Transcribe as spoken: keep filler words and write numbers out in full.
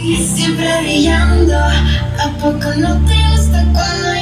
Siempre brillando, ¿a poco no te gusta cuando